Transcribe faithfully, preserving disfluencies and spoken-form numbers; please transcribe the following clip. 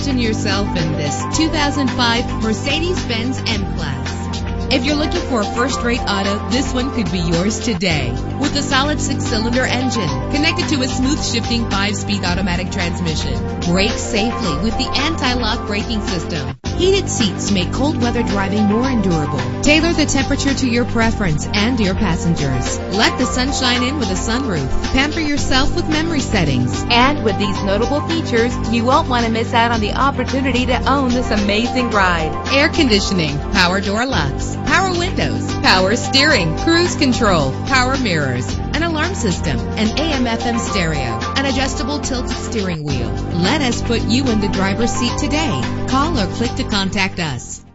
Imagine yourself in this two thousand five Mercedes-Benz M-Class. If you're looking for a first-rate auto, this one could be yours today. With a solid six-cylinder engine connected to a smooth shifting five-speed automatic transmission. Brake safely with the anti-lock braking system. Heated seats make cold weather driving more endurable. Tailor the temperature to your preference and your passengers. Let the sunshine in with a sunroof. Pamper yourself with memory settings. And with these notable features, you won't want to miss out on the opportunity to own this amazing ride. Air conditioning, power door locks, power windows, power steering, cruise control, power mirrors, an alarm system, an A M F M stereo, an adjustable tilt steering wheel. Let us put you in the driver's seat today. Call or click to contact us.